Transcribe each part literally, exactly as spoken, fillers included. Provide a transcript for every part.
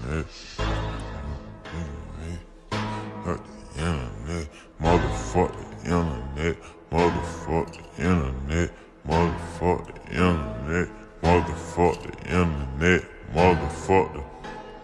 internet. Fuck the internet. Motherfuck the internet. Motherfuck the internet. Motherfuck the internet. Motherfuck the internet. Motherfuck the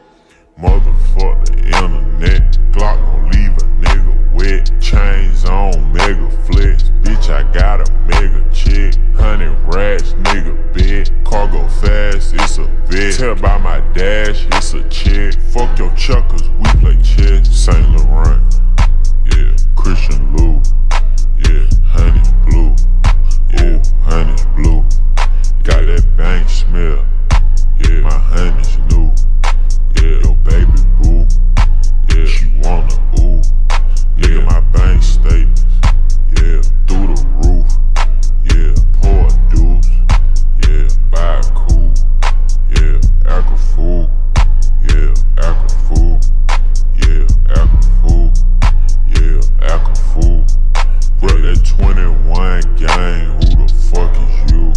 Motherfuck the internet. Glock gon' leave a nigga wet. Chains on, mega flex. Bitch, I got a mega check. Hundred racks, nigga bet. Car go fast, it's a vet. Tell by my dash, it's a check. Fuck your chuckers, we play chess. Saint Laurent, yeah. Christian Lou, yeah. Honey's blue, yeah. Honey's blue. Got that bank smell, yeah. My honey's new, yeah. Your baby boo, yeah. She wanna ooh, yeah. Look at my bank statements, yeah. Through the roof, yeah. Pour a deuce, yeah. Buy a coupe, yeah. Act a fool, yeah. Act a fool, yeah. Act a fool, yeah. Act a fool. Bro, that twenty-one gang, who the fuck is you?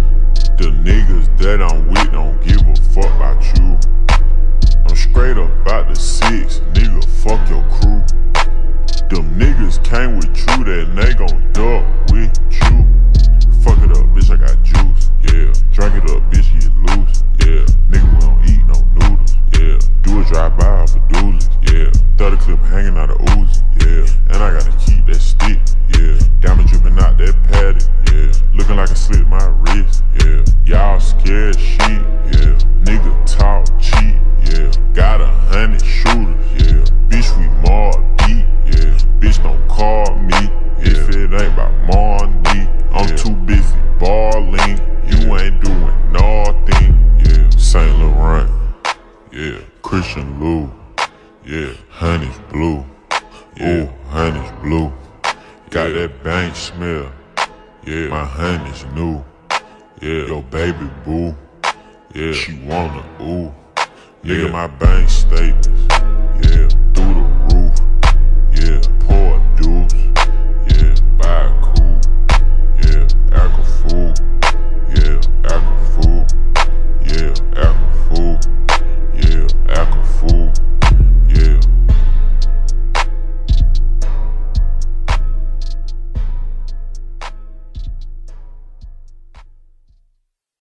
The niggas that I'm with don't give a fuck about you. I'm straight up out the six, nigga, fuck your crew. Them niggas came with you, that they gon' duck with you. Fuck it up, bitch, I got juice, yeah. Drink it up, bitch, get loose, yeah. Nigga, we don't eat no noodles, yeah. Do a drive-by off a doozes, yeah. thirty clip hanging out of Uzi, yeah. And I gotta keep that stick, yeah. Diamond dripping out that paddock, yeah. Looking like I slit my wrist, yeah. Y'all scared shit, yeah. Nigga talk cheap, yeah. Got a hundred shooters, yeah. Bitch, we more deep, yeah. Bitch, don't call me, yeah. If it ain't about money, I'm yeah. too busy balling. You yeah. ain't doing nothing, yeah. Saint Laurent, yeah. Christian Lou, yeah. Honey's blue, yeah. Ooh, honey's blue. Got yeah. that bank smell, yeah. My honey's new, yeah. Your baby boo, yeah. She wanna ooh, nigga. Yeah. My bank statements, yeah. Through the